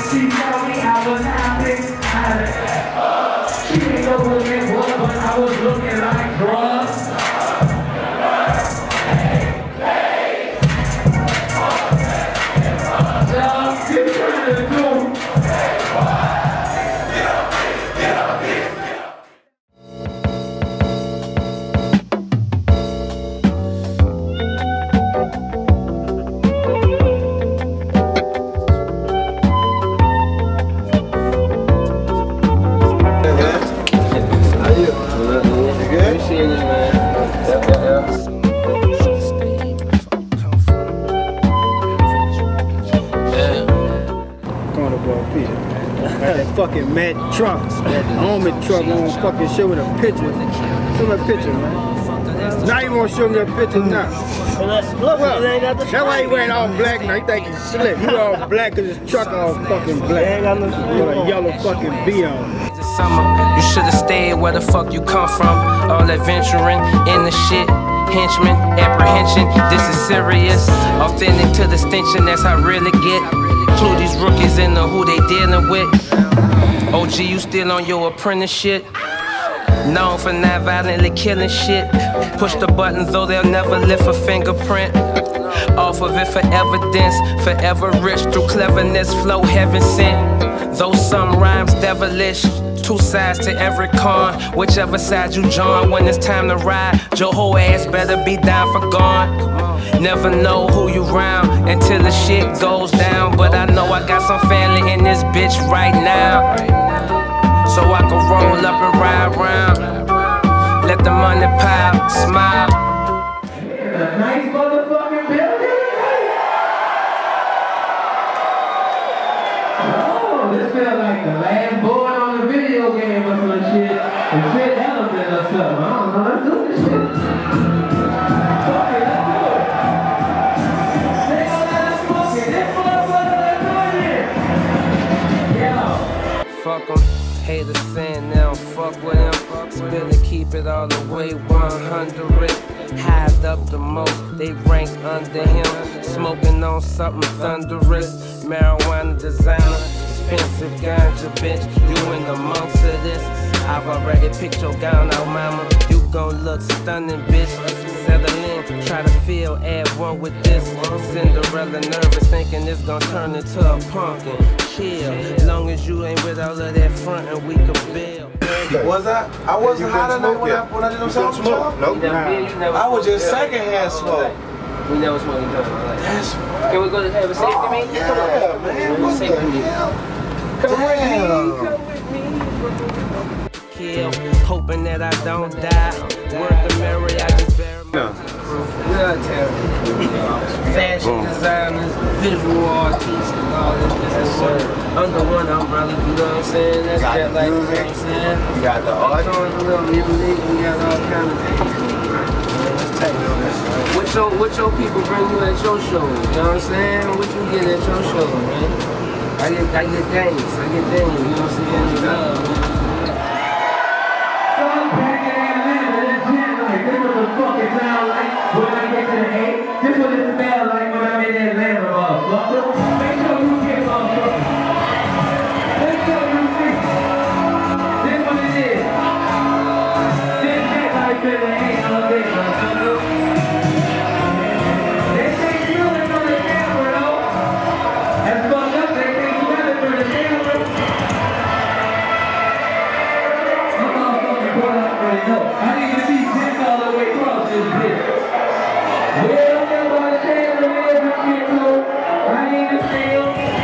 She told me I was happy. She didn't know what it was, but I was looking like drugs. Fucking mad truck, army truck on fucking show me the picture. Show me a picture, man. Now you wanna show me that picture now. Well, that's why he wearing all black now. He think he's slick. You all black cause his truck all fucking black. With a yellow fucking B on. Summer, you should've stayed where the fuck you come from. All adventuring in the shit. Henchmen, apprehension, this is serious. Authentic to the stench, and that's how I really get. Include these rookies in the who they dealing with. OG, you still on your apprenticeship? Known for not violently killing shit. Push the buttons though they'll never lift a fingerprint. Off of it for evidence, forever rich through cleverness, flow heaven sent. Though some rhymes devilish, two sides to every coin. Whichever side you join, when it's time to ride, your whole ass better be down for gone. Never know who you round until the shit goes down. But I know I got some family in this bitch right now, so I can roll up and ride round. Let the money pile, smile. A nice motherfucking building. Oh, this feels like the last board on the video game or some shit. The shit element or something. I don't know. Let's do this shit. Okay, let's do it. They gonna let us smoke it. This motherfucker, let's do it here. Yeah. Fuck them, haters saying they don't fuck with him. Still to keep it all the way 100. Hived up the most, they rank under him. Smoking on something thunderous. Marijuana designer, expensive ganja, bitch. You in the months of this. I've already picked your gown out, mama. You gon' look stunning, bitch. Settle in, try to feel at one with this. Cinderella nervous, thinking it's gon' turn into a pumpkin. Chill, long as you ain't with all of that front and we can build. Was I? I wasn't hot enough when I did them songs. Nope. I was just secondhand smoke. We never smoke each other. That's right. Can we go to have a safety meeting? Yeah, man. What's Safety meeting. Come with me. Kill, hoping that I don't die. Worth the memory, I just bear my fashion designers, visual artists, and all this under one umbrella, you know what I'm saying? That's just like, you know what I'm saying? You got the art. A little music, we got all kind of things. What your people bring you at your shows? You know what I'm saying? What you get at your show, man? I get things, you know what I'm saying? Love, man. So I'm back in Atlanta, this jam, like, this is what the fuck it sound like when I get to the 8. This is what it smell like when I'm in Atlanta, motherfucker. Make sure you get motherfucker. Make sure you see. This what it is. This shit like to the 8 all day, motherfucker. They can't smell it from the camera, though. That's fucked up, they can't smell it from the camera. I didn't even see dicks all the way across this bitch. Well, I'm by the tail of every shit, so I ain't even still.